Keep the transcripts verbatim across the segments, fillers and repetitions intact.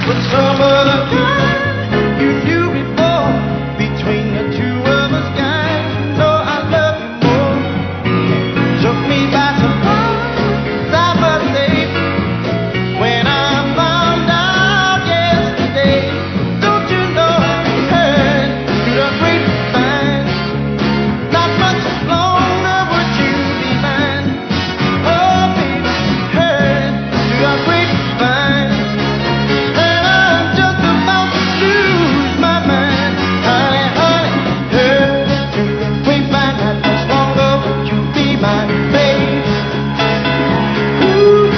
But some of the kind you knew before, between the two of us guys, you know I love you more. Took me by surprise, I must say, when I found out yesterday. Don't you know I heard through the grapevine, not much longer would you be mine. Oh baby, heard through the grapevine, and I'm just about to lose my mind. Honey, honey, heard through the grapevine, not much longer would you be mine, baby. Ooh.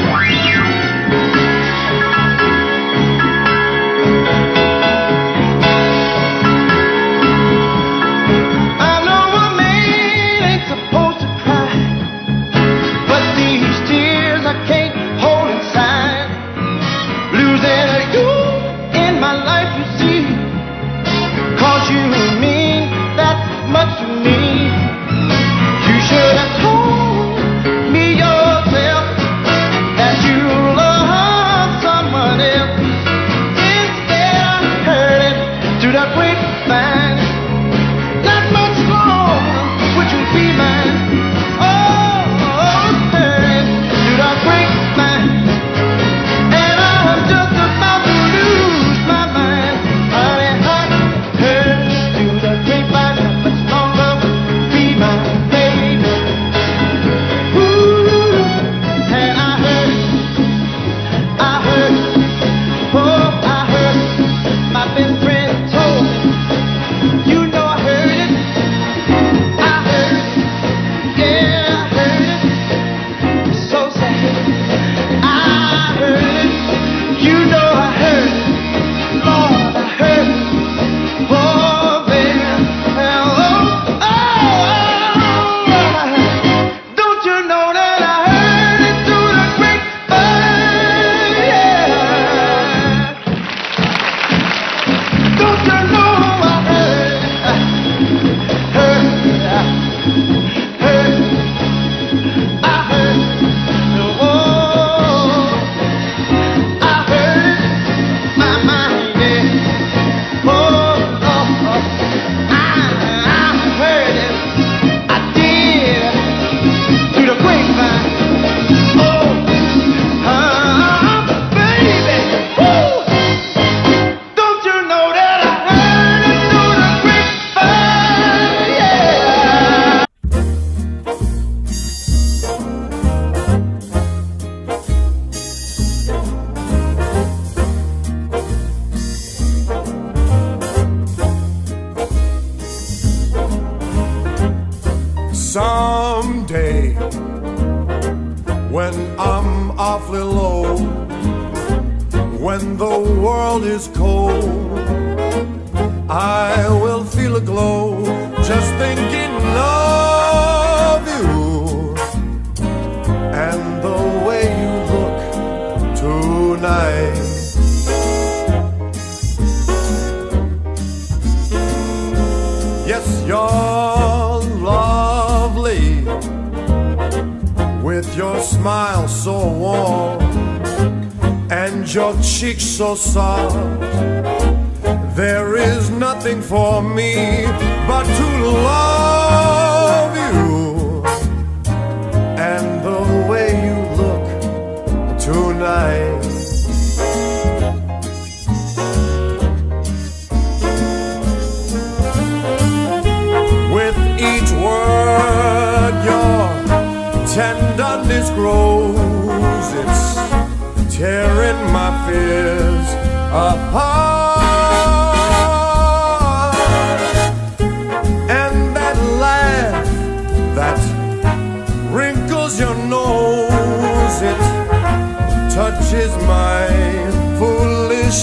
I know a man ain't supposed to cry, but these tears I can't hold inside. Losing you in my life, you see, 'cause you mean that much to me. You should have told me yourself that you love someone else. Instead I heard it through the grapevine, not much longer would you be mine. Oh, heard it through the grapevine, and I'm just about to lose my mind. Honey, honey, heard through the grapevine, not much longer would you be mine, baby. Ooh, and I heard, I heard, oh, I heard, my best friend told me. You know I heard it, I heard it, yeah, I heard it. It's so sad, I heard it. You know I heard it, Lord, I heard it. Oh, baby, hello, oh, don't you know that I heard it through the grapevine, yeah. Don't you know I heard, heard, heard, I heard, oh, I heard it, my mind, yeah. Oh, oh, oh, I, I heard it, I did, through the grapevine. Oh, uh, baby, woo. Don't you know that I heard it through the grapevine, yeah. Someday, when I'm awfully low, when the world is cold, I will feel a glow just thinking of you and the way you look tonight. Yes, you're lovely with your smile so warm and your cheeks so soft. There is nothing for me but to love you and the way you look tonight. With each word your tenderness grows, it's tearing my fears apart. And that laugh that wrinkles your nose, it touches my foolish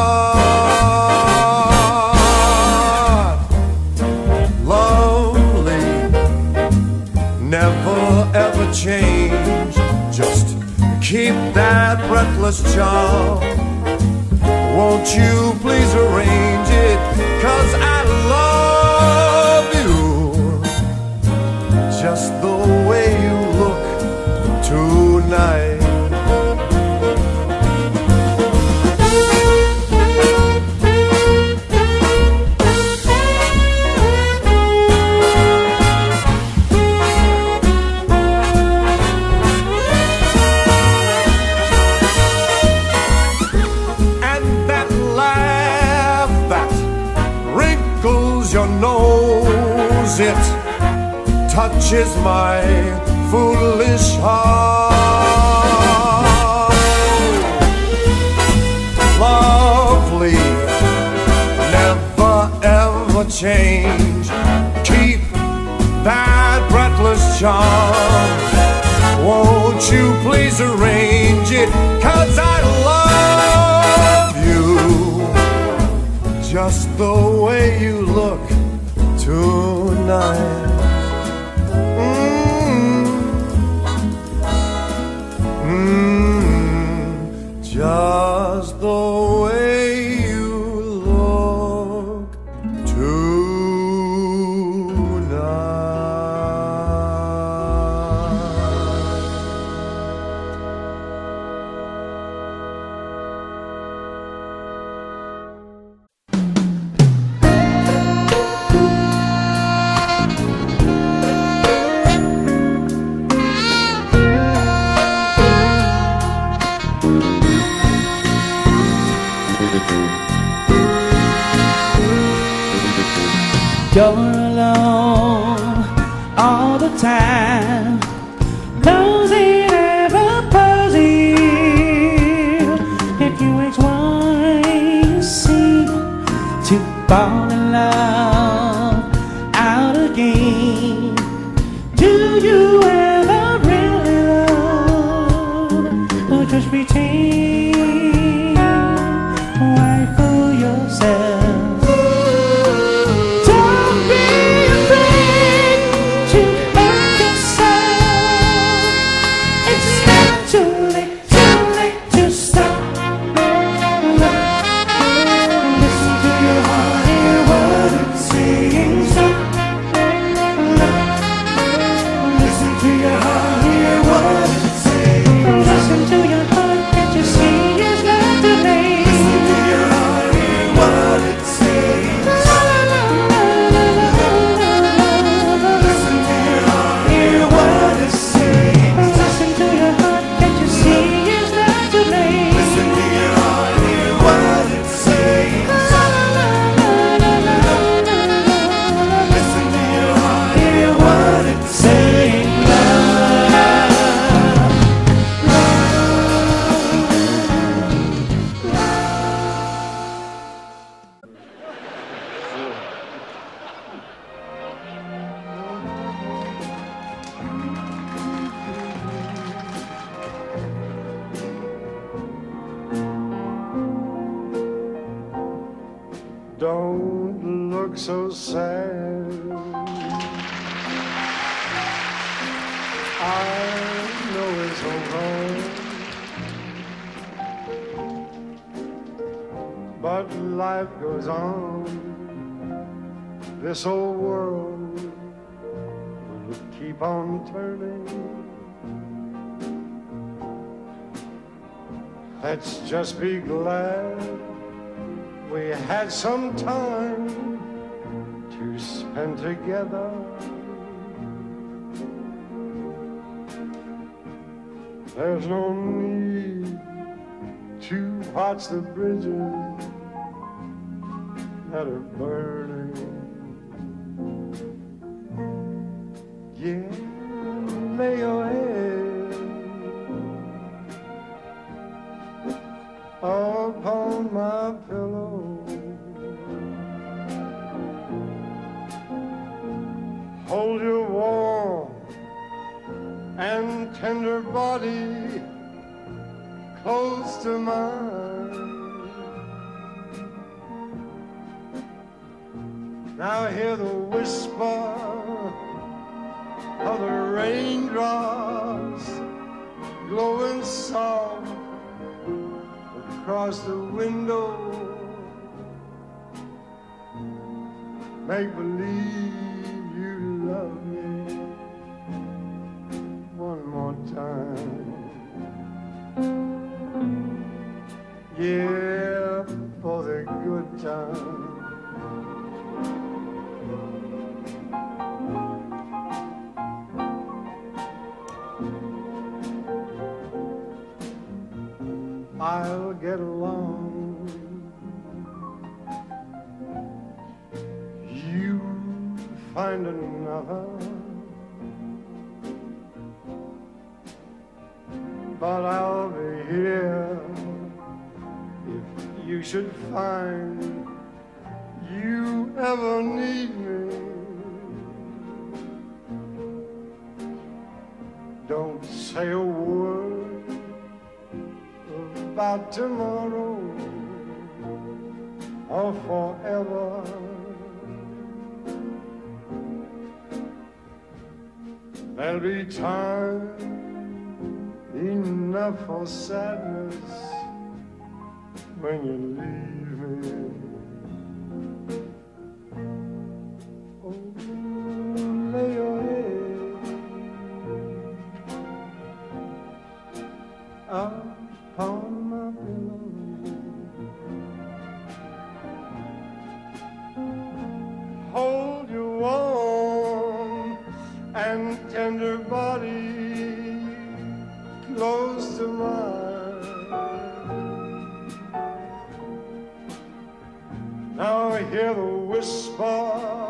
heart. Lovely, never ever change, just keep that breathless charm. Won't you please arrange it, 'cause I love you just the way you look tonight. knows it touches my foolish heart. Lovely, never ever change. Keep that breathless charm. Won't you please arrange it? 'Cause I love you just the way you look tonight. Mm, mm, just the way you look You're alone all the time, losing ever puzzled. If you ask why you seem to fall in love out again, do you ever really love, or just pretend? Why fool yourself? Don't look so sad. I know it's so wrong, but life goes on. This old world will keep on turning. Let's just be glad we had some time to spend together. There's no need to watch the bridges that are burning. Yeah, lay your head upon my pillow. Hold your warm and tender body close to mine. Now hear the whisper of the raindrops glowing soft across the window. Make believe you love me one more time. Yeah, for the good time. I'll get along. You find another, but I'll be here if you should find you ever need me. Don't say a word about tomorrow or forever. There'll be time enough for sadness when you leave me. Oh, lay your head upon my pillow. Hold your warm and tender body close to mine. Now I hear the whisper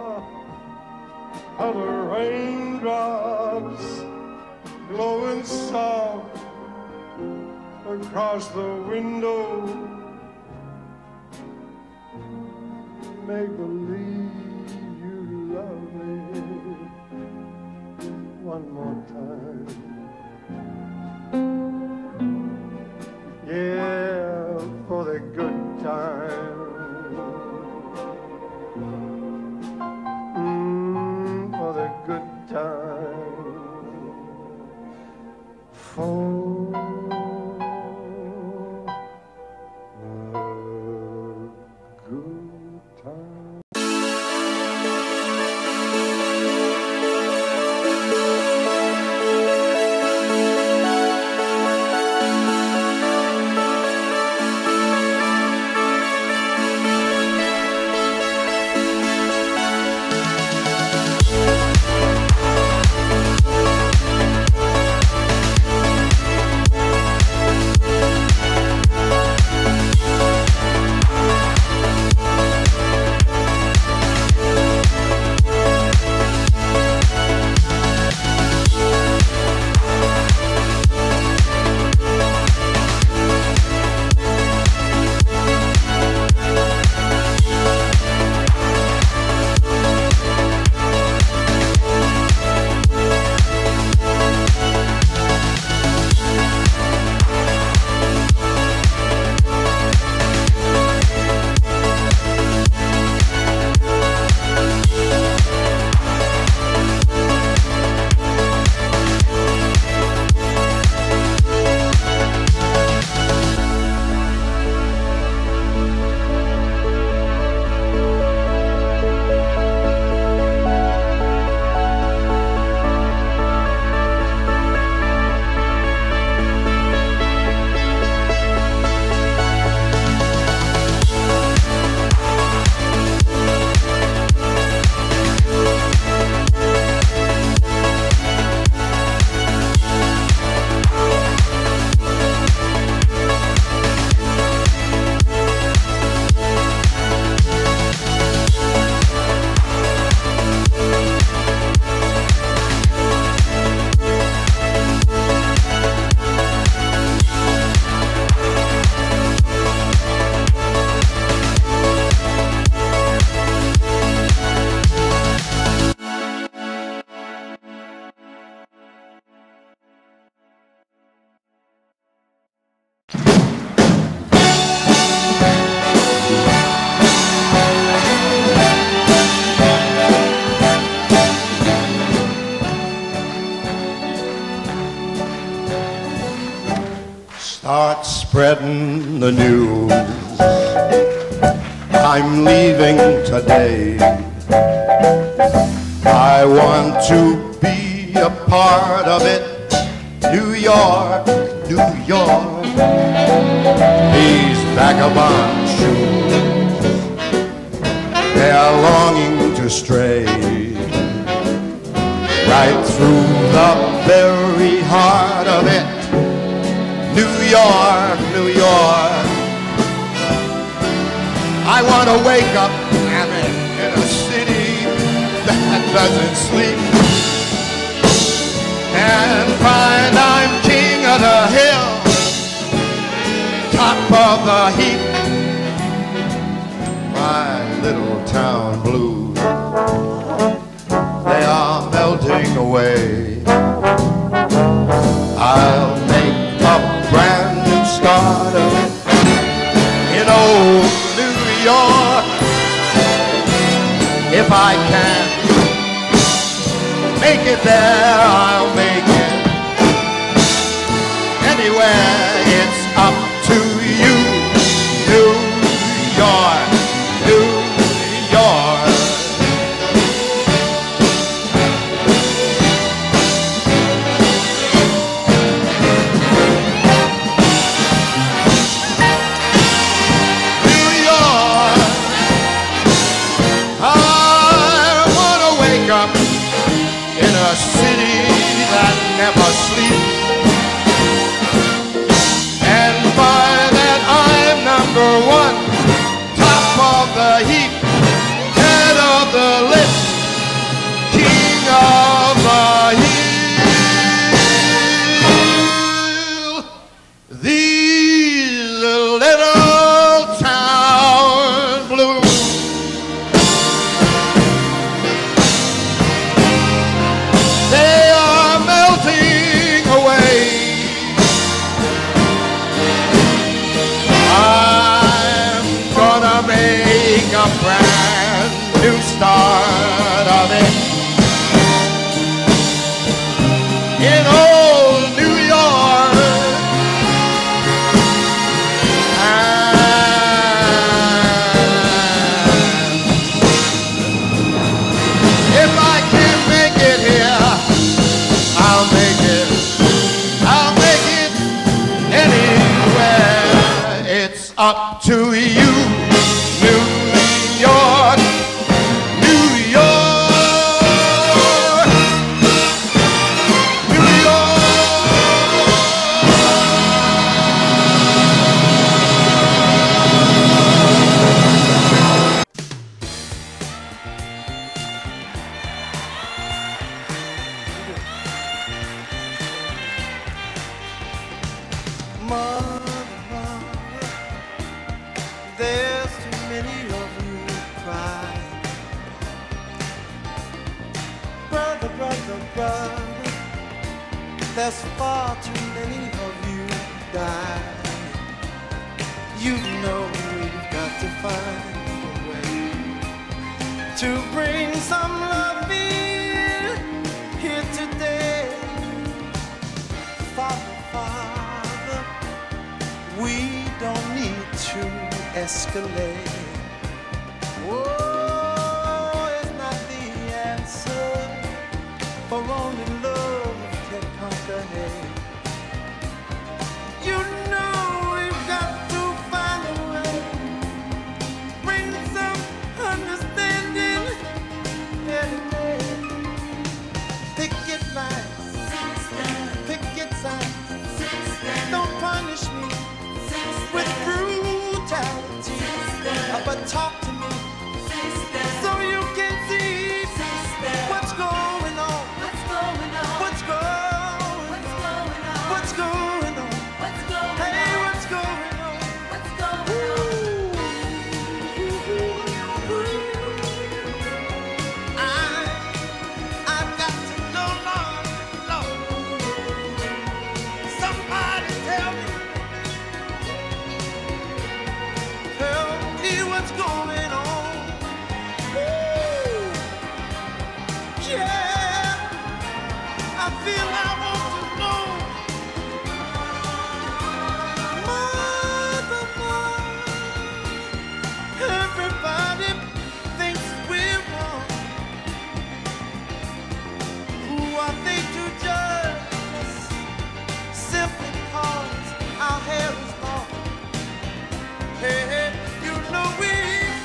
of the raindrops glowing soft across the window. Make believe you love me one more time. Yeah, for the good time. Mm, for the good time. For the good time. Start spreading the news. I'm leaving today. I want to be a part of it. New York, New York. These vagabond shoes, they're longing to stray right through the very heart of it. New York, New York. I want to wake up in a city that doesn't sleep, and find I'm king of the hill, top of the heap. My little town blues, they are melting away. I'll make a brand new start of it in old New York. If I can make it there, I'll make it anywhere. It's up to you, New York, New York. New York, I wanna wake up in a city that never sleeps, and find that I'm number one, top of the heap, head of the list, king of the hill. These little town blues, they are melting away. I'm gonna make a brand new start of it in old New York. And if I can make it here, I'll make it, I'll make it anywhere. It's up to you, New York, New York, New York. Mother, mother, there's too many of you crying. Brother, brother, brother, there's far too many of you dying. You know we've got to find a way to bring some love in here today. Father, Father, we don't need to escalate. Oh, it's not the answer, for only love can conquer hate. You know we've got to find a way, bring some understanding today. Picket lines, picket signs, don't punish me with brutality, but talk to me so you can see what's going on. What's going on? What's going on? What's going on? Hey, what's going on? What's going on? I, I've got to know, Lord, Lord. Somebody tell me. Tell me what's going on. Woo. Yeah, I feel I want to know. Mother, mother, everybody thinks we're wrong. Who are they to judge us simply because our hair is long? Hey, hey, you know we've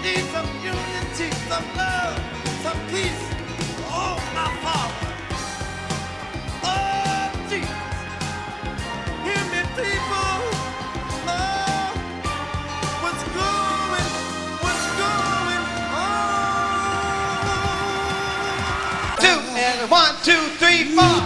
need some unity, some love, some peace. Oh, my Father. Oh, Jesus. Hear me, people. Oh, what's going, what's going on? Two and one, two, three, four.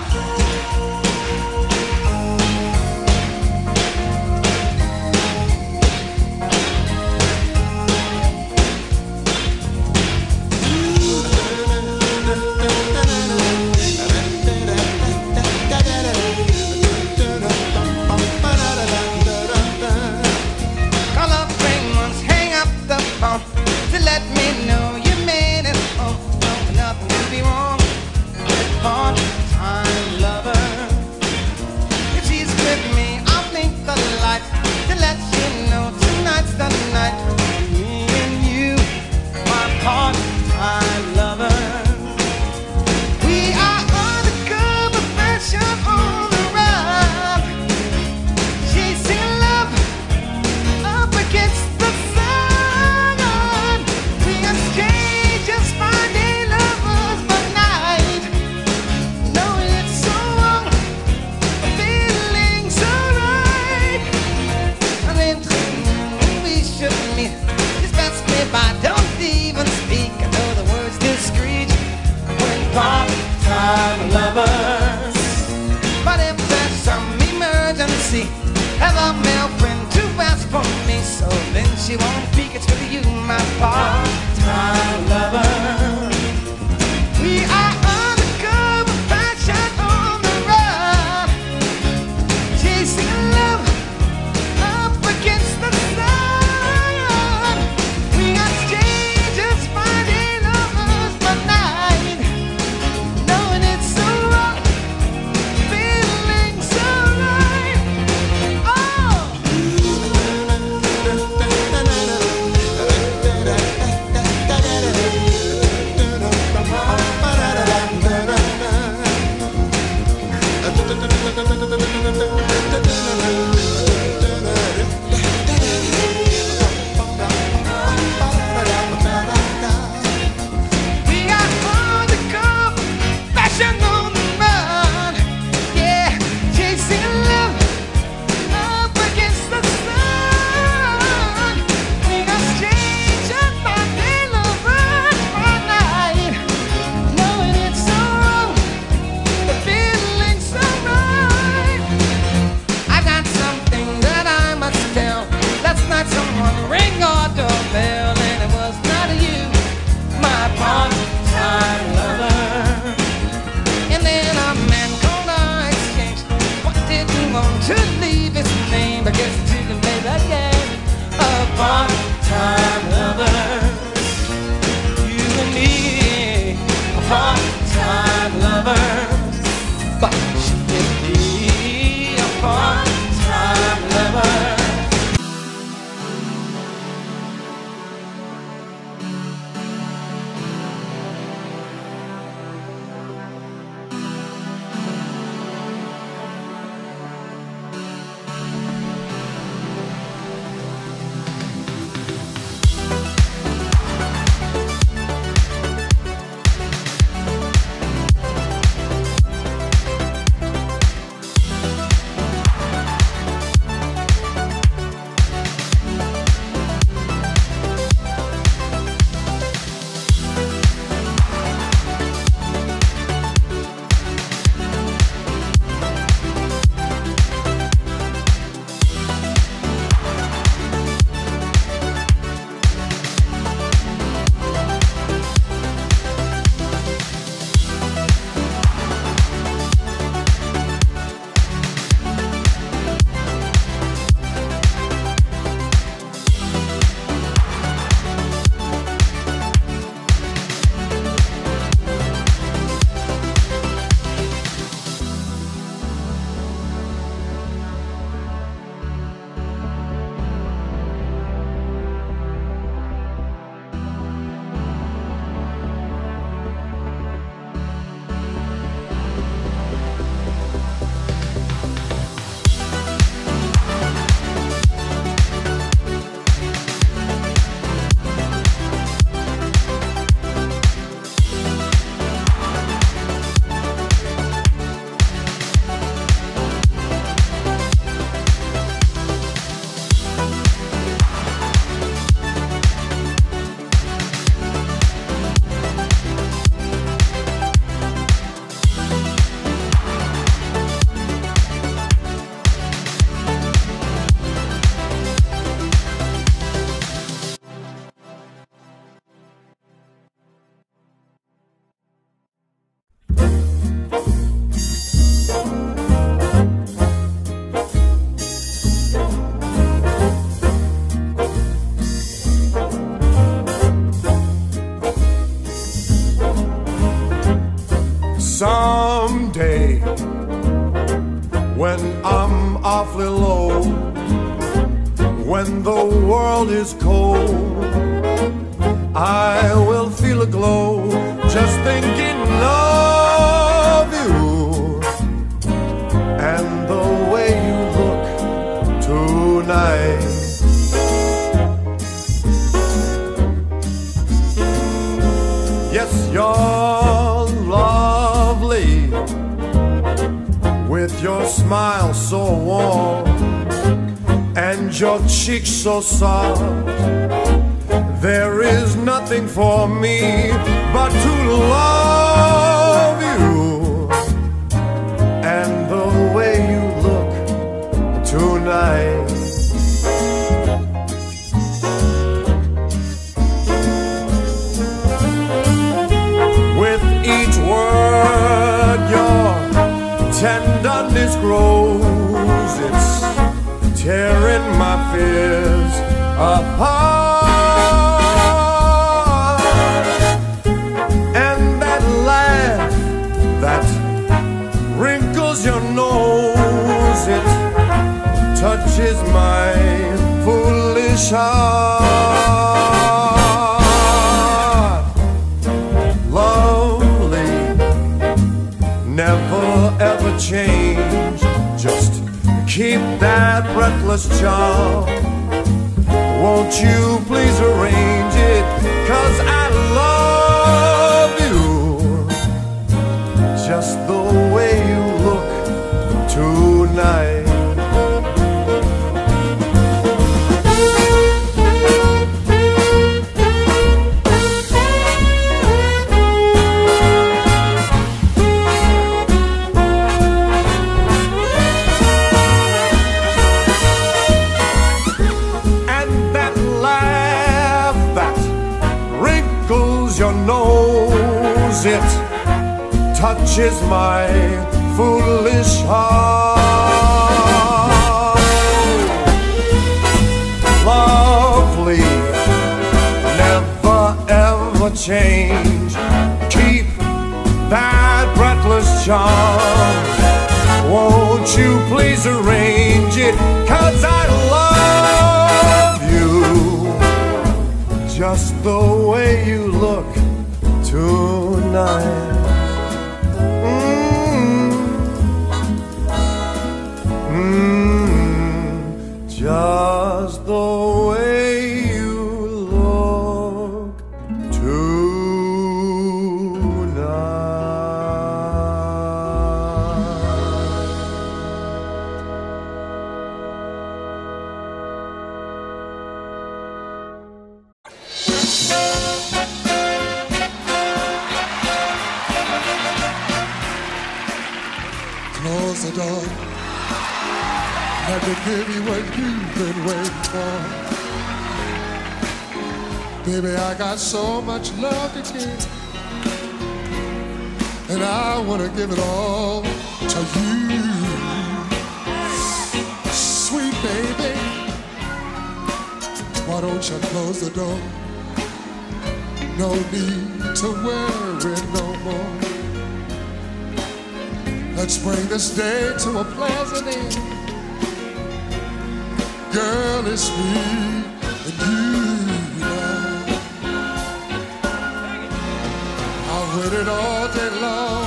Let me know you made it home. Oh, nothing can be wrong with part-time lover. If she's with me, I'll blink the light to let you know tonight's the night. Me and you, my part-time lover. We are undercover fashion on the run, chasing love up against the part-time lovers. But if there's some emergency, have a male friend to ask for me, so then she won't speak. It's for you, my part-time lover. We are undercover fashion on the run, chasing love up against the sun. We got strangers finding lovers by night. day when I'm awfully low, when the world is cold, I will feel a glow just thinking of you and the way you look tonight. Yes, you're lovely with your smile so warm and your cheeks so soft. There is nothing for me but to love you and the way you look tonight. With each word your tenderness grows, it's tearing my fears apart. That wrinkles your nose, it touches my foolish heart. Lovely, never ever change, just keep that breathless charm. Won't you please arrange it, 'cause I love you just the way you look tonight. And that laugh that wrinkles your nose, it touches my foolish heart. Lovely, never ever change, keep that breathless charm. Won't you please arrange it, 'cause I love you just the way you look tonight. Just the way you look Close the door. Let me give you what you've been waiting for. Baby, I got so much love to give, and I want to give it all to you. Sweet baby, why don't you close the door? No need to worry no more. Let's bring this day to a pleasant end. Girl, it's me and you now. I've waited all day long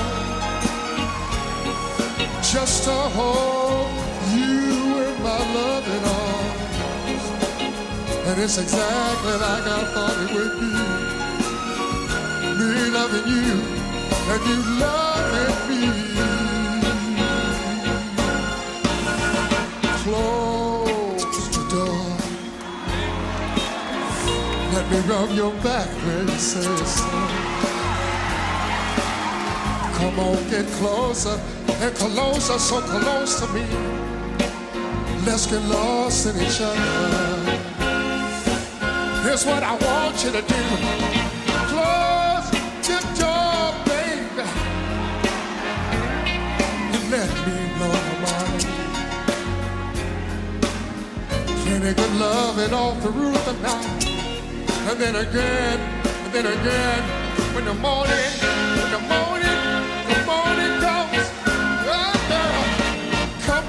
just to hold you in my loving arms, and it's exactly like I thought it would be. Me loving you and you loving me. Close the door. Let me rub your back, princess. Come on, get closer and closer, so close to me. Let's get lost in each other. Here's what I want you to do. Close the door, baby, and let me blow your mind. Plenty good loving all through the night. And then again, and then again, when the morning, when the morning, the morning comes,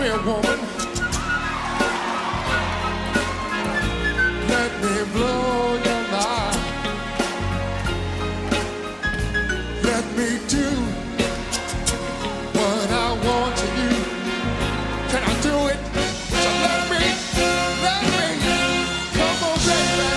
me, woman. Let me blow your mind. Let me do what I want to do. Can I do it? So let me, let me, come on, baby.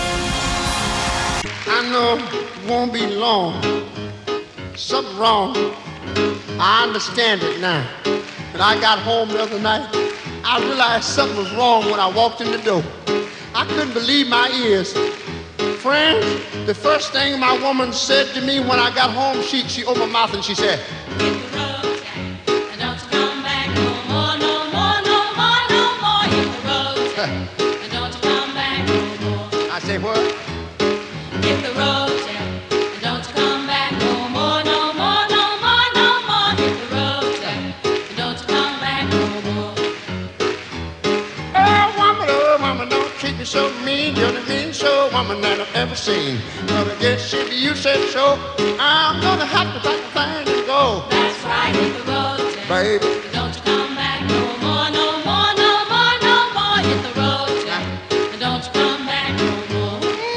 I know it won't be long. Something wrong. I understand it now. When I got home the other night, I realized something was wrong when I walked in the door. I couldn't believe my ears. Friends, the first thing my woman said to me when I got home, she, she opened her mouth and she said, "Hit the road, Jack, and don't you come back no more, no more, no more, no more. Hit the road, Jack, and don't you come back no more." I say, what? Hit the road, Jack, and don't you come back no more, no more, no more, no more. Hit the road, Jack, and don't you come back no more. Oh, woman, oh, woman, don't treat me so mean. You're the mean show woman that I've ever seen. But I guess if you said so, I'm gonna have to pack the thing and go. That's right, hit the road, Jack, Baby. and don't you come back no more, no more, no more, no more. Hit the road, Jack, and don't you come back no more.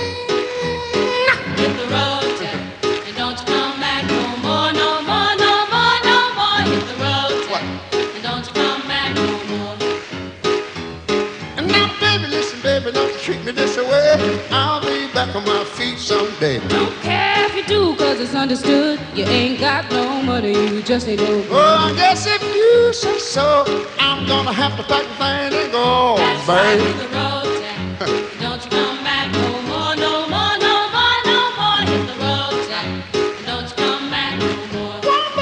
Hit the road, Jack, and don't you come back no more, no more, no more, no more. Hit the road, Jack, and don't you come back no more. And now, baby, listen, baby, don't you treat me this way. I'll be back on my feet someday. Don't care if you do, cause it's understood. You ain't got no money, you just ain't no good. Well, I guess if you say so, I'm gonna have to pack the thing and go, That's right, baby. hit the road, Jack, and don't you come back no more, no more, no more, no more. Hit the road, Jack, and don't you come back no more.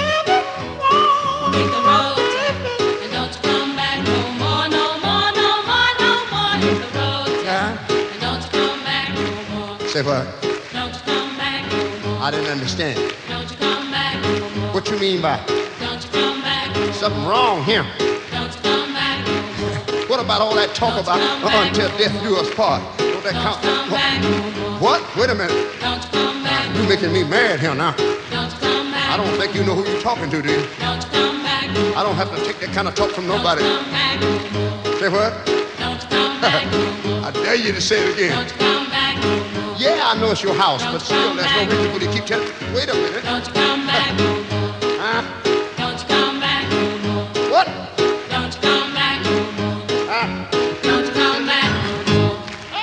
Hit the road, Jack, and don't you come back no more, no more, no more, no more. Hit the road, Jack, and don't you come back no more. Say what? Don't you come back no more. I didn't understand. Don't you come back no more. What you mean by Don't you come back no more. something wrong here? Don't you come back no more. What about all that talk about uh, until death do us part? Don't that Don't count? you come back no more. What? Wait a minute. Don't you come back no You're making me mad here now. Don't you come back. I don't think you know who you're talking to, do you? Don't you come back. I don't have to take that kind of talk from nobody. Don't you come back no more. Say what? Don't you come back no more. I dare you to say it again. Don't you come back no more. Yeah, I know it's your house, but still, there's no reason for you to keep telling. Wait a minute. Don't you come back no more. Huh? Don't you come back no more. What? Don't you come back no more. Huh? Don't you come back no more.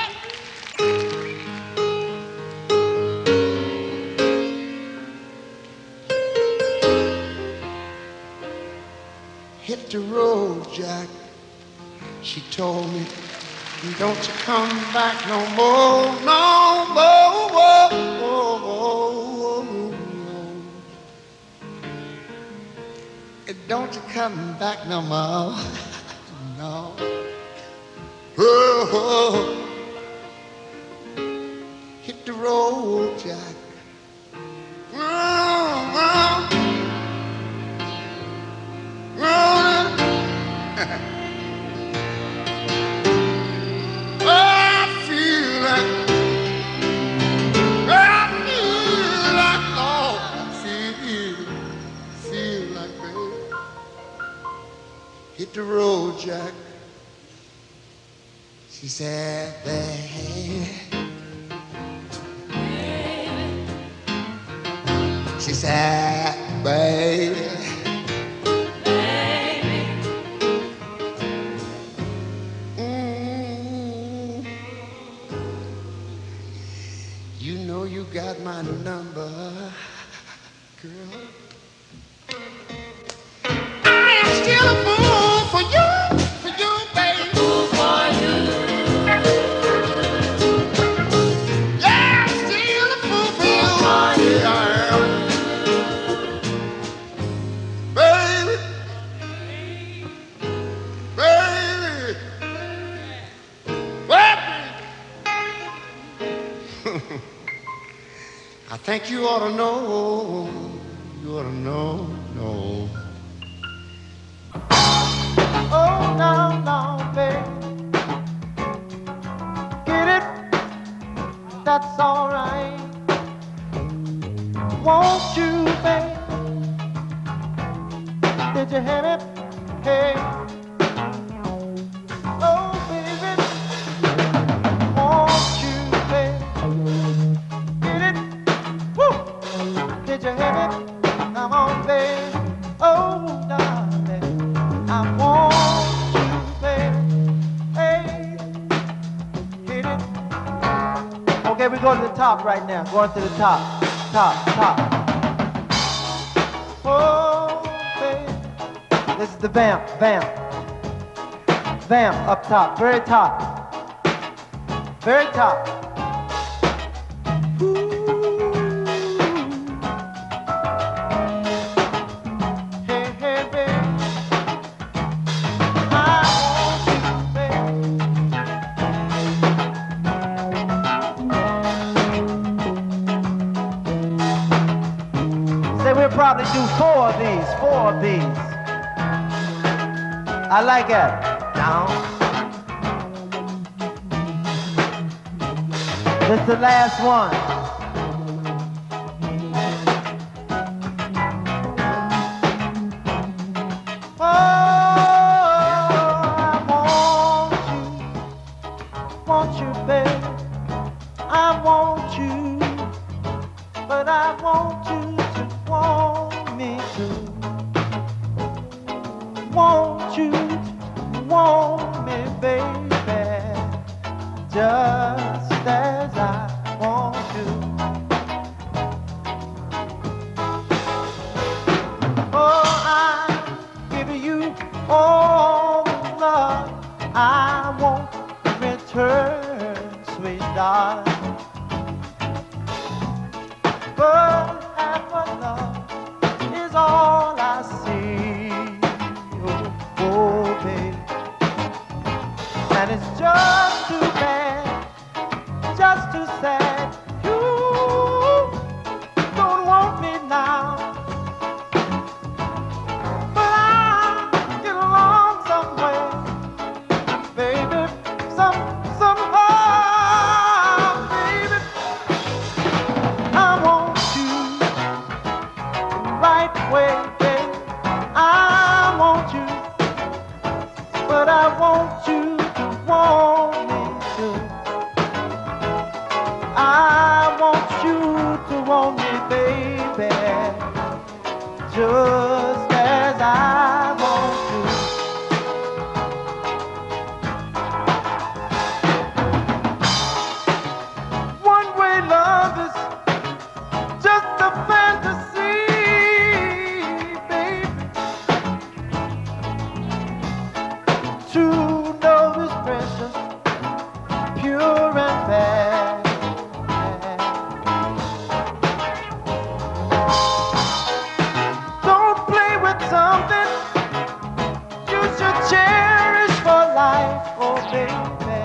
Hit the road, Jack. She told me, don't you come back no more, no more, oh, oh, oh, no. Don't you come back no more, no. Oh, oh. Hit the road, Jack. Oh, oh. Oh. I feel like, I feel like, oh, I feel, feel like, baby. Hit the road, Jack. She said, baby. She said, baby. You know you got my number, girl. I am still a fool for you, for you, baby. Fool for you. Yeah, I'm still a fool for you. Yeah, I am. Baby, baby, baby. I think you ought to know, you ought to know, know. Oh, no, no, baby. Get it? That's all right. Won't you, baby? Did you hear me? Hey, we go to the top right now. Going to the top, top, top. Oh, baby. This is the vamp, vamp. Vamp up top, very top. Very top. Ooh. Hey, hey, baby. I want you, baby. Say we'll probably do four of these, four of these. I like that. Down. This is the last one. Oh, I want you, want you, baby. I want you, but I want you to want me too. Want you to want me, baby, just as I want to. Oh, I'm giving you all the love I want in return, sweet darling. But half of love is all I see. Oh, oh, baby. And it's just too bad, just too sad. You don't want me now, but I'll get along somewhere, baby. Some, somehow, baby. I want you the right way, baby. I want you, but I want you to want me too. I want you to want me, baby, just as I want to. One-way love is just a fantasy, baby. True love is precious, pure and bad. Don't play with something you should cherish for life, oh baby.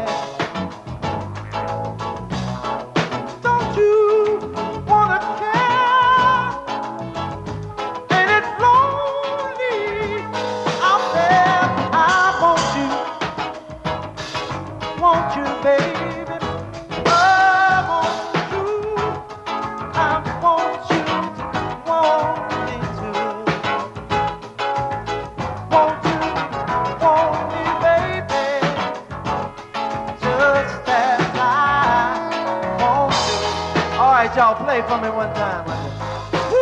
Don't you wanna care? Ain't it lonely out there? I want you, want you, baby. I want you, I want you to want me too. Want you, want me, baby, just as I want you. All right, y'all, play for me one time. Ooh.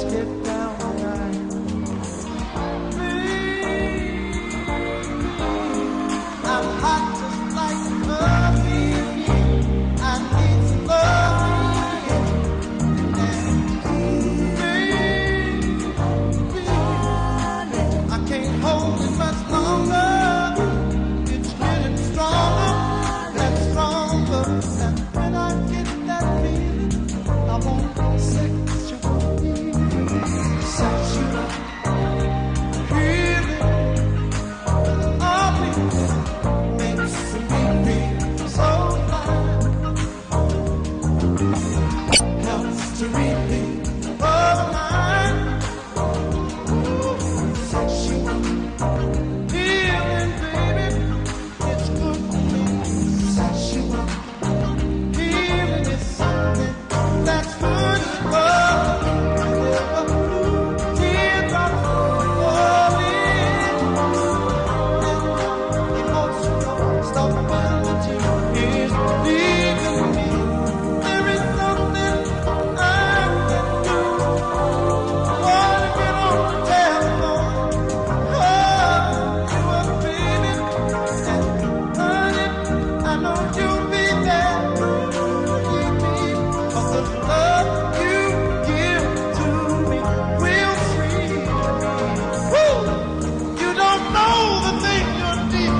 get down tonight. I'm hot just like coffee. I need some love. I can't hold it much longer. It's getting stronger and stronger. And when I get that feeling, I want sexual healing, sexual healing. All me makes me feel so fine. Helps to relieve all mine. Sexual healing, baby, it's good for me. Sexual healing is something that's good for me. Never blue teardrops falling, and emotional stability is leaving me. There is something I can do. Wanna get on the telephone, call you up, baby, and honey, I know you'll be there. Believe me, 'cause the love you give to me will free me. Woo! You don't know the thing you're deep.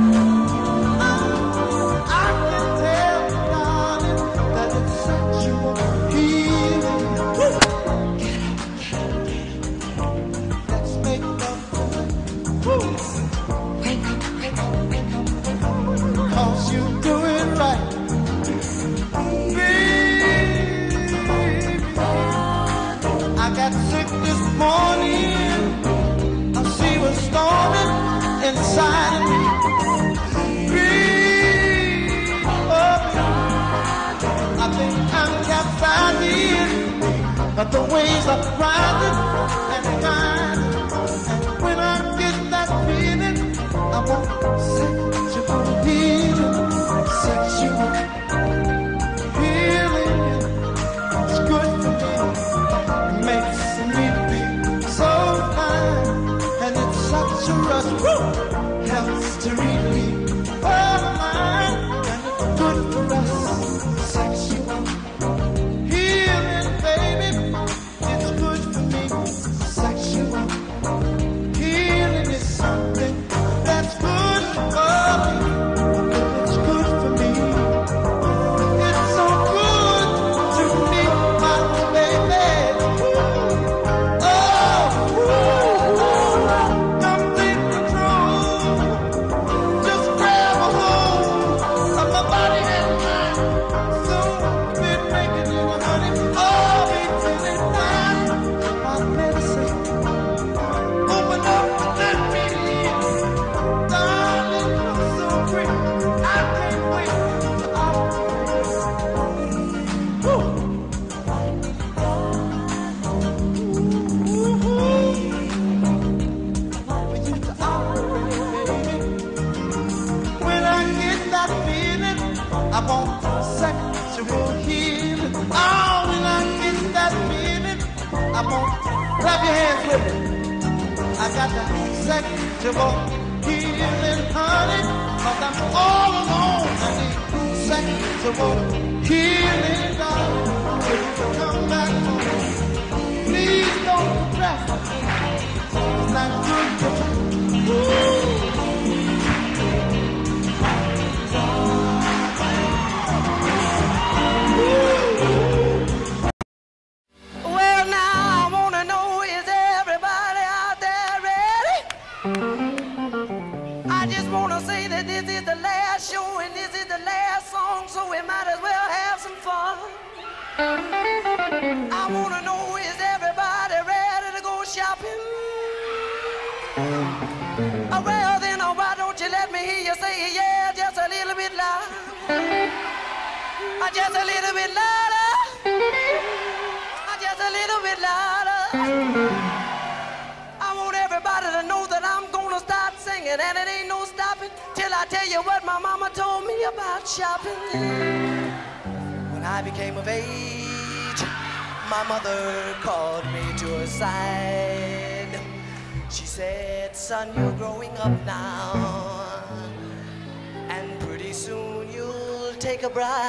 I can tell, darling, that it's sexual healing. Woo! Let's make love tonight. Woo! 'Cause you do it right. Baby, I got sick this morning. I see what's storming inside of me. Breathe, oh, I think I'm capsizing, but the waves are rising and rising. And when I get that feeling, I want sexual healing, sexual healing. It's good for me, makes me feel so fine, and it's such a rush. Woo! Helps to relieve all mine, and it's good for us. Sexual healing, baby, it's good for me. Sexual healing is something that's good for me. It's good for me. It's so good to me, my baby. Oh, complete control. Just grab a hold of my body and mind. So we're making it, honey. Oh, we till it time. My medicine. Open up and let me in. Darling, you're so great. I can't wait to operate. Woo. For you to operate, baby. When I get that feeling, I want sexual healing. Oh, when I get that feeling, I want, clap your hands with me. I got that sexual healing, honey, 'cause I'm all alone. I need sexual healing, darling. If you come back home, please don't regret. It's not good for you. Well, now I wanna know, is everybody out there ready? I just wanna say that this is the last show and this is the last song, so we might as well have some fun. I wanna know, is everybody ready to go shopping? Oh, well then, oh, why don't you let me hear you say yeah, just a little bit louder. Uh, Just a little bit louder. Uh, Just a little bit louder. I want everybody to know that I'm gonna start singing, and it ain't no stopping till I tell you what my mama told me about shopping. When I became of age, My mother called me to her side. She said, son, you're growing up now, and pretty soon you'll take a bride.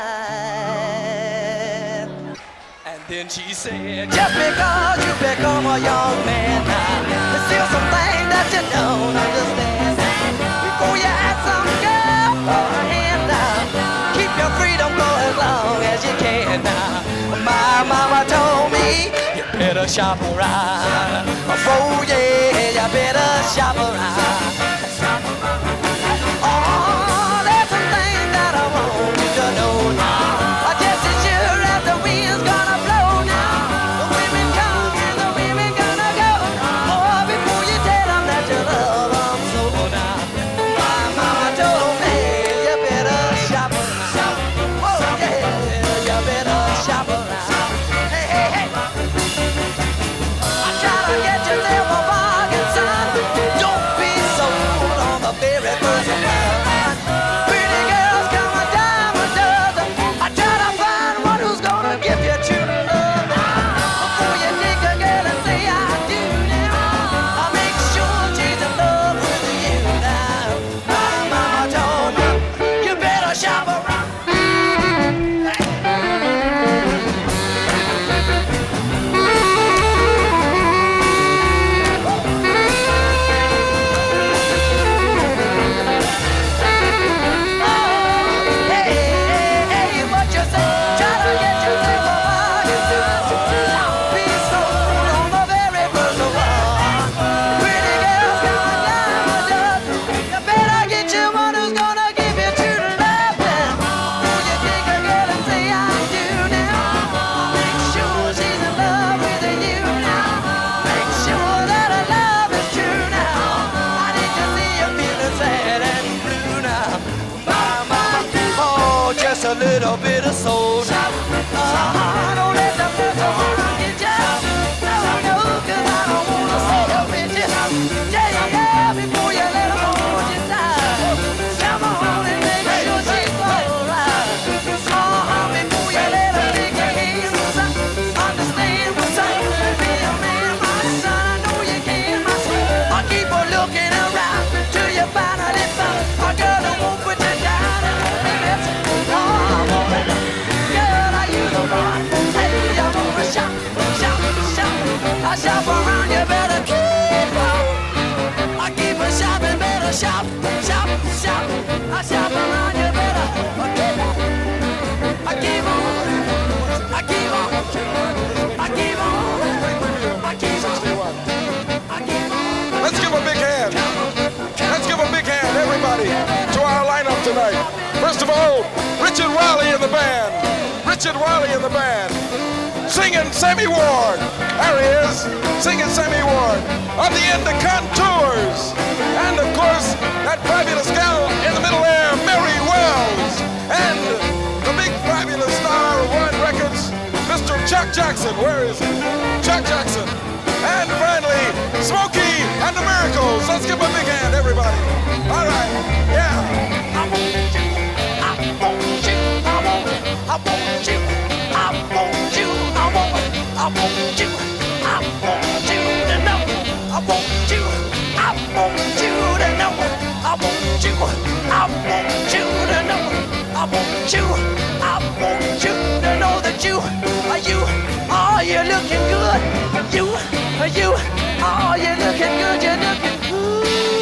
And then she said, just because you become a young man now, there's still some things that you don't understand. Before you ask some girl for a hand now, keep your freedom for as long as you can now. My mama told me, you better shop around. Oh yeah, you better shop around. Oh, there's some things that I want you to know now. Just as sure as the wind's gonna blow now, the women come and the women gonna go. Oh, before you tell them that you love them so now. My mama told me, you better shop around. Oh yeah, you better shop around. A little bit of soul. Uh, don't let the person around you just no, no, cause I don't wanna see the riches. Yeah, yeah, before you let them hold you tight. Come on and make sure she's alright. Uh, before you let them take your hands up. Understand what's up. Be a man, my son, I know you can, my son. I'll keep on looking around till you finally found a girl who won't put you down and won't be messing. I shop around, you better keep on. I keep on shopping, better shop, shop, shop. I shop around, you better keep on. I keep on, I keep on, I keep on, I keep on, I keep on. Let's give a big hand. Let's give a big hand, everybody, to our lineup tonight. First of all, Richard Wiley in the band. Richard Wiley in the band. Singing Sammy Ward. There he is, singing Sammy Ward. On the end, the Contours. And of course, that fabulous gal in the middle there, Mary Wells. And the big fabulous star of Wine Records, Mister Chuck Jackson. Where is he? Chuck Jackson. And finally, Smokey and the Miracles. Let's give them a big hand, everybody. All right, yeah. I want you, I want you, I want, I want you, I want you, I want, I want you, I want you to know, I want you, I want you to know, I want you, I want you to know, I want you, I want you to know that you, are you, oh, you're looking good, you, you, oh, you're looking good, you're looking good.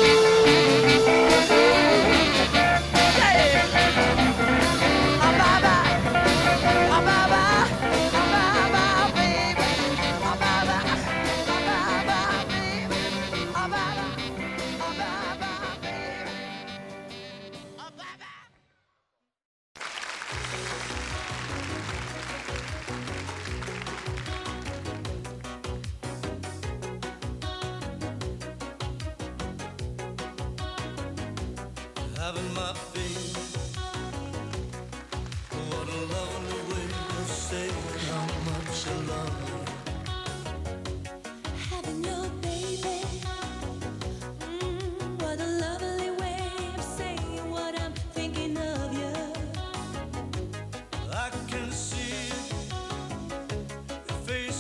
Having my baby, what a lovely way to say how much I love you. Having your baby, mm, what a lovely way of saying what I'm thinking of you. I can see your face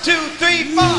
two, three, four.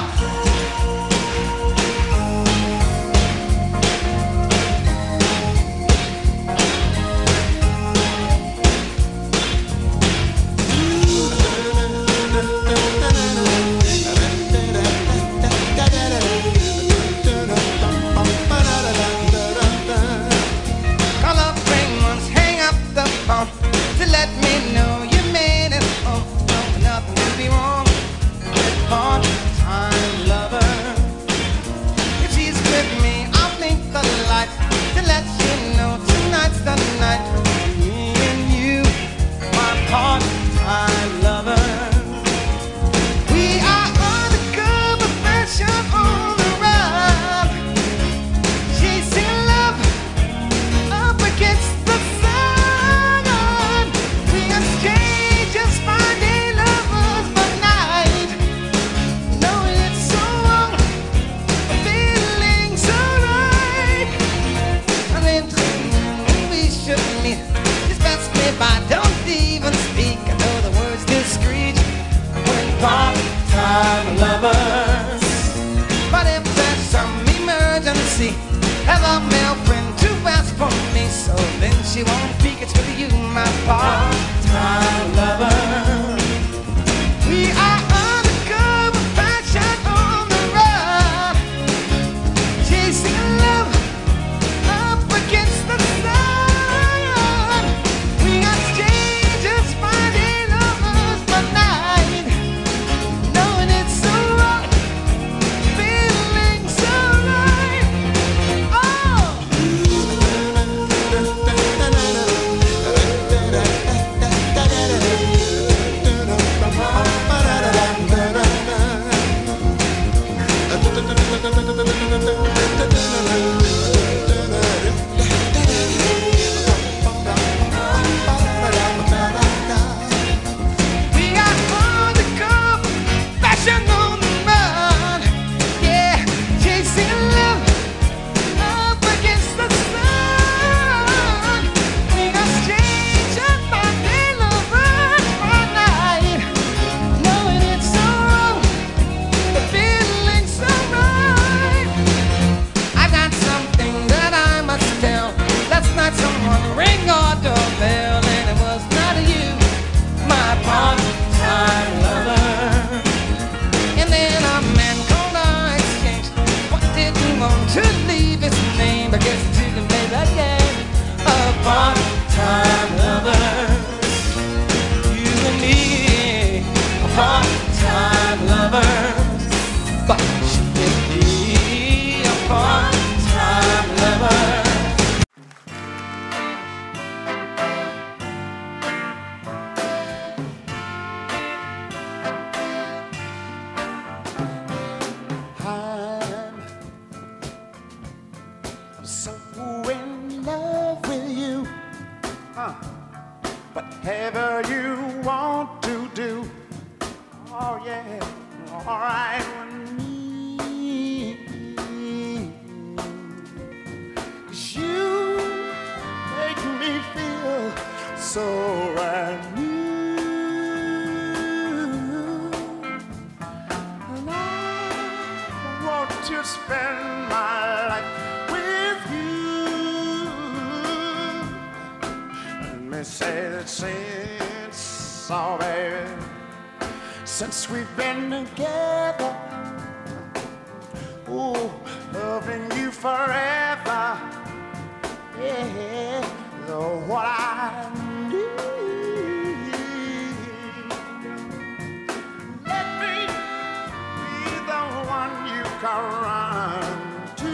Let me know you made it home. No, nothing to be wrong with part-time lover. If she's with me, I'll blink the light to let you know tonight's the night. Me and you, my part-time lover. We are undercover fashion on the run, chasing love up against the don't even speak. I know the words discreet when part-time lovers. But if there's some emergency, have a male friend to ask for me, so then she won't peek. It's with you, my part-time lover. We are undercover fashion on the run, chasing love up against the sun. Whatever you want to do, oh yeah, all right with me. 'Cause you make me feel so right new, and I want to spend my life with you. Let me say that since, oh baby, since we've been together, ooh, loving you forever, yeah, know what I need. Let me be the one you can run to.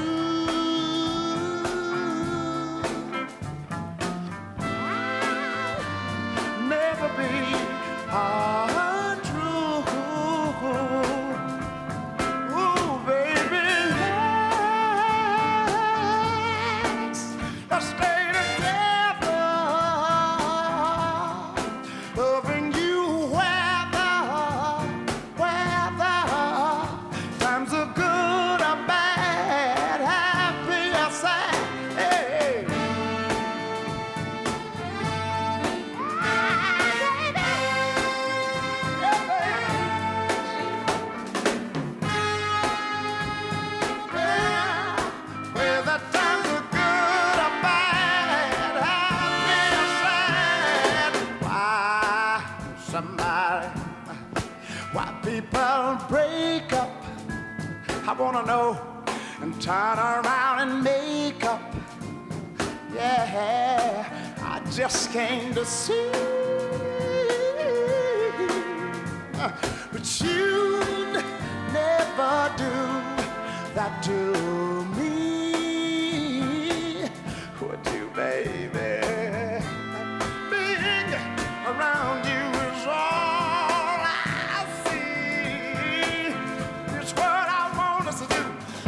I'll never be untrue. Ooh, baby, let's, let's stay together. wanna know and turn around and make up. Yeah, I just came to see. But you'd never do that to me. Would you, baby? Being around you is all I see. It's what I want us to do.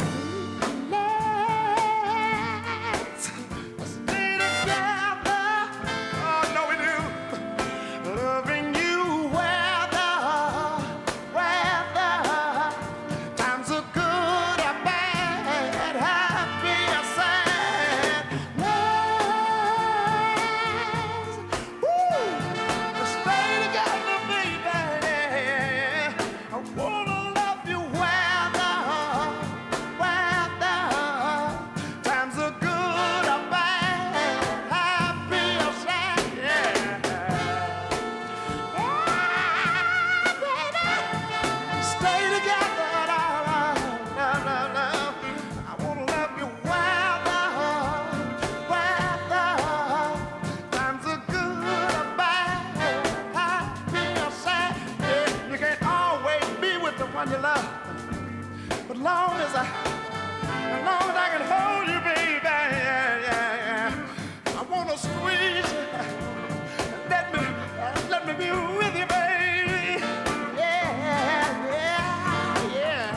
Let's stay together. Oh, no, we do. Loving you whether, whether times are good or bad, happy or sad. Let's, woo, let's stay together, baby. I wanna love you whether, whether times are good or bad, happy or sad. Yeah. Stay together, love, love, love, love. I wanna love you whether, whether times are good or bad, happy or sad. Yeah, you can't always be with the one you love, but long as I, as long as I can hold you, baby, yeah, yeah, yeah. I wanna squeeze you. Let me, let me be with you, baby. Yeah, yeah, yeah.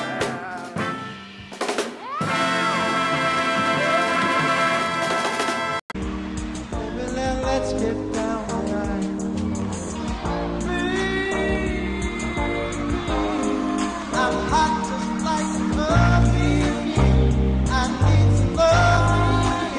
Baby, let- let's get down tonight. I'm hot just like coffee. I need some love.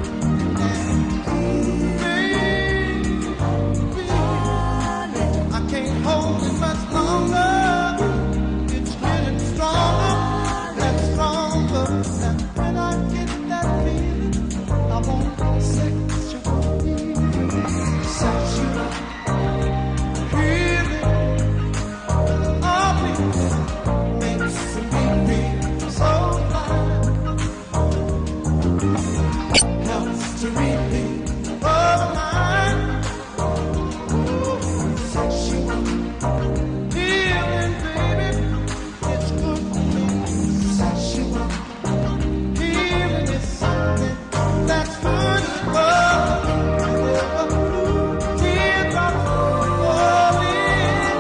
I can't hold it much longer. It's getting stronger and stronger. And when I get that feeling, I want sexual healing, sexual healing. All me makes me feel so fine. Helps to relieve all mine. Sexual healing, baby, it's good for me. Sexual healing is something that's good for me. Teardrops falling,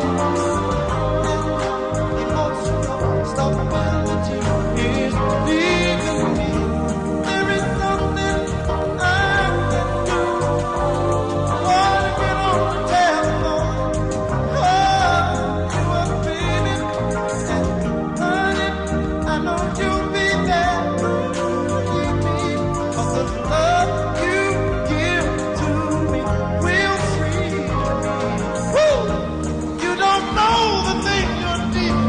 emotional stability is leaving me. There is something I can do. Wanna get on the telephone, call you up, baby, and honey, I know you'll be there. Keep me, 'cause the love you give to me will free me. Woo! You don't know the thing you're deep.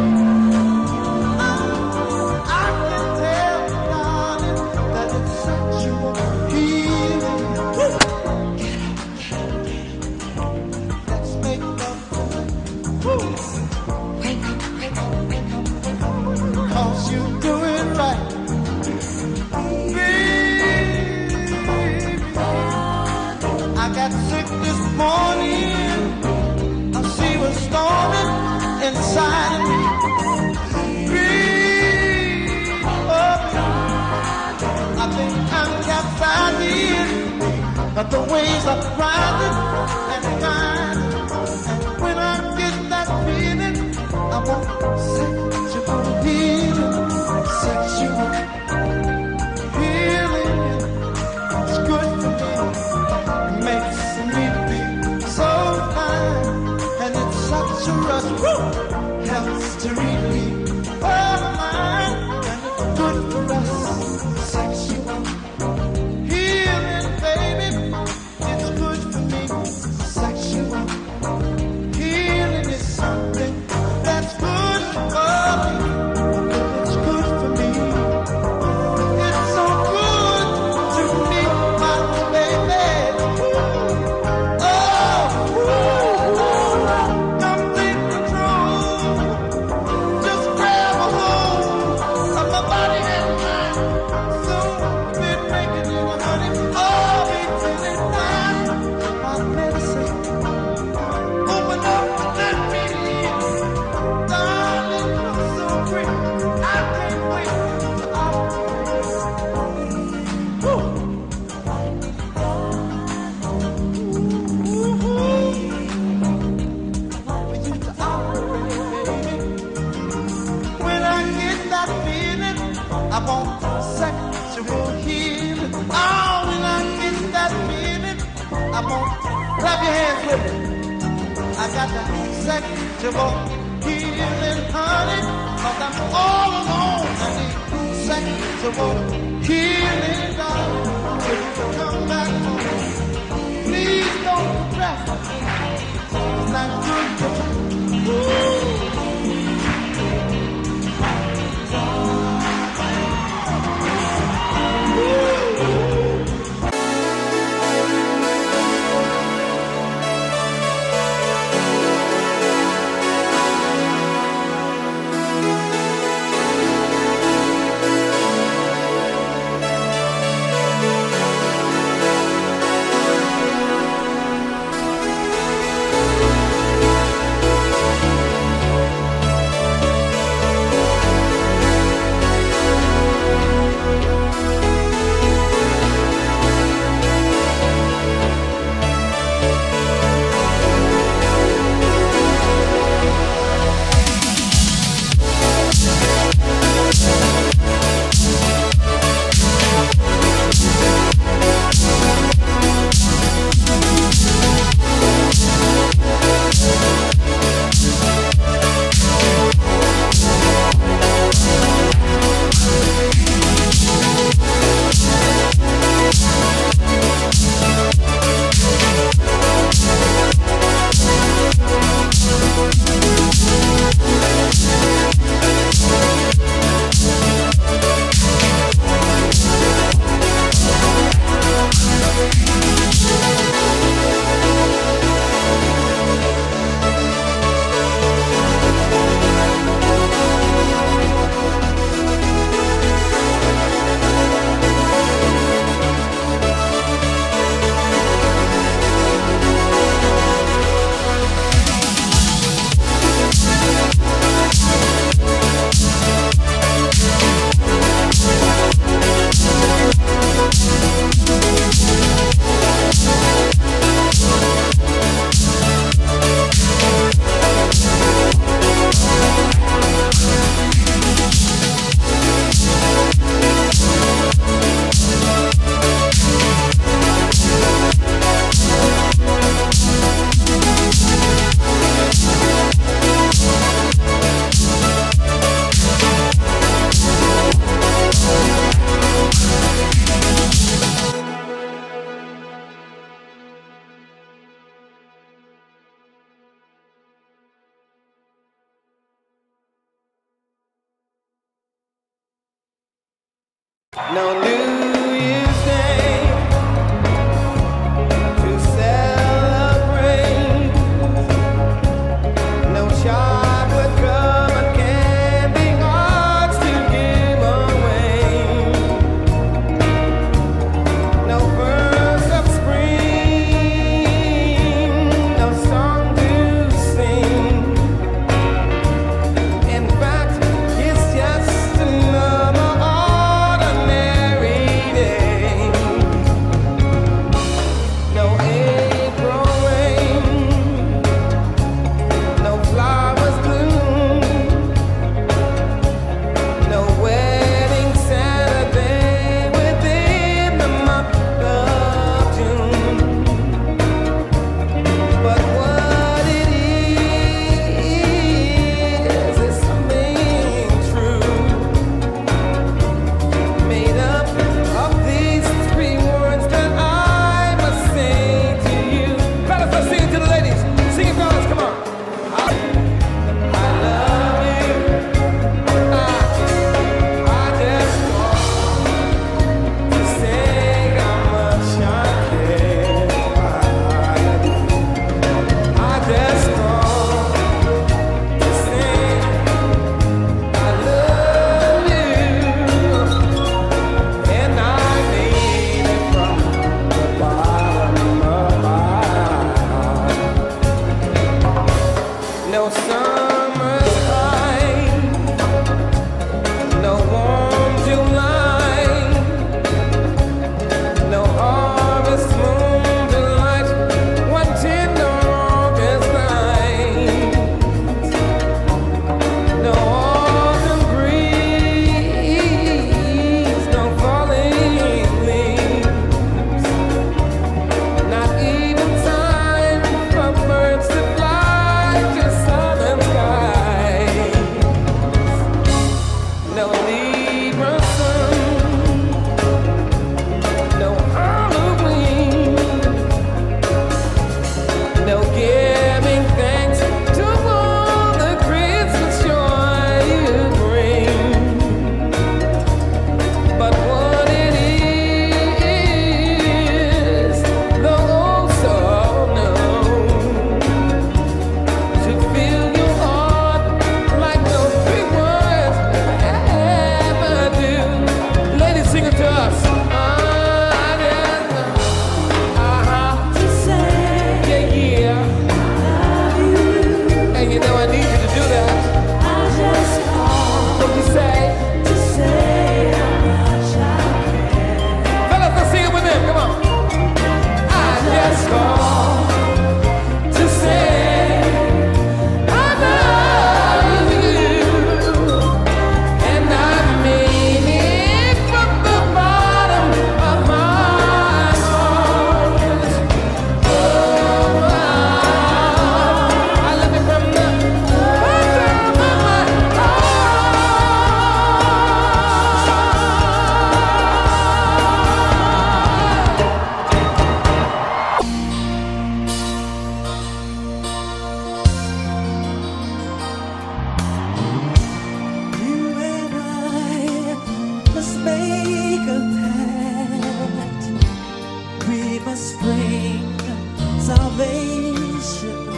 I can tell, darling, that it's sexual healing. Woo! Let's make love tonight. Woo! 'Cause you do it right. Baby, I got sick this morning. I see what's storming inside of me. Baby, oh, I think I'm capsizing, but the waves are rising and rising. And when I get that feeling, I want sexual healing, sexual healing. It's good for me, it makes me feel so fine, and it's such a rush. Woo! Helps to relieve all mine, and it's good for us. Sexual healing, baby, it's good for me. Sexual I'm gonna clap your hands with me. I got the sexual healing, honey, 'cause I'm all alone. I need sexual healing, darling. If you come back home, please don't press me. It's not good for you. No New Year's Day to celebrate. No chocolate covered candy hearts to give away. No birds of spring, no song to sing. In fact, it's just another ordinary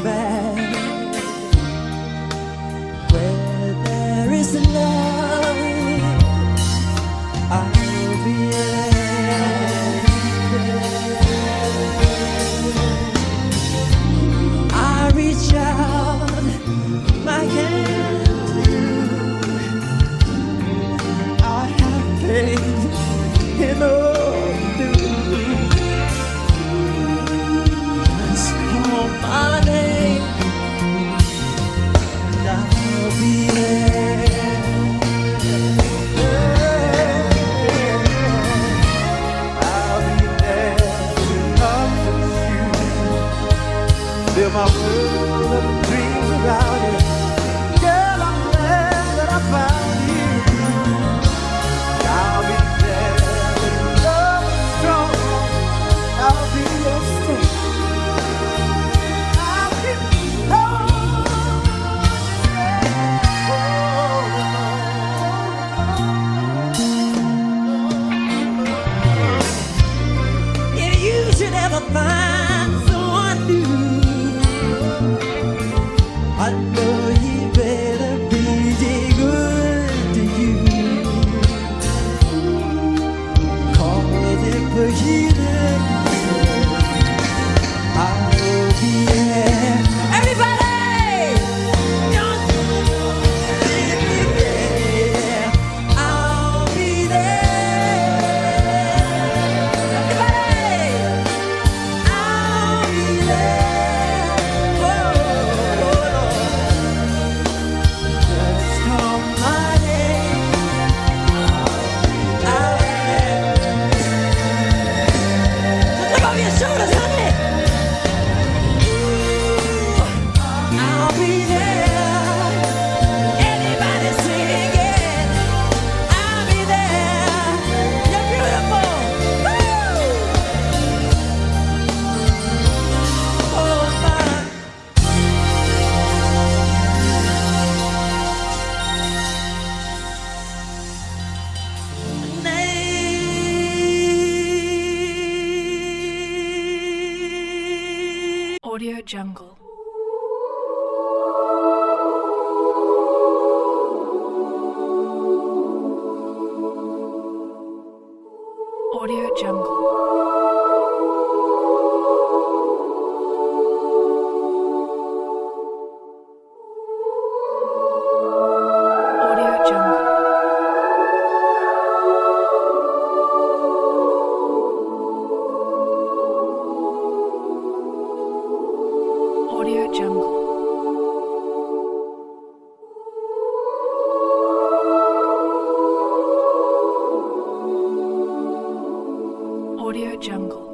back. Where there is love, I'll be there. I reach out my hand to you. I have faith in all you do. Just call my name and I'll be there. I'll be there to comfort you. Build my world of dreams around you. Girl, I'm glad that I found you. I'll be there when love is strong. I'll be your strength. I'll be if you should ever find someone new, I know he better be good to you. Cause if he did, I'll be there. Everybody, don't leave me there. I'll be there. Everybody, I'll be there. Oh, Lord. Just call my name. I'll be there. Just look over your shoulders, honey. Ooh, I'll be there. Anybody singing, I'll be there. You're beautiful. Woo! Oh, my. Audio Jungle. Audio Jungle. Audio Jungle. Audio Jungle. Audio Jungle.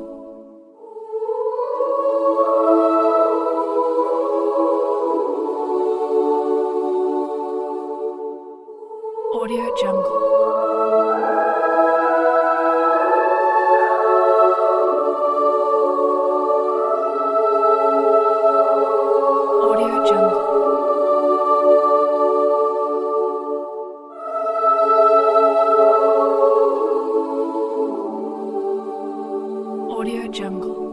Audio Jungle. Audio Jungle. Audio Jungle.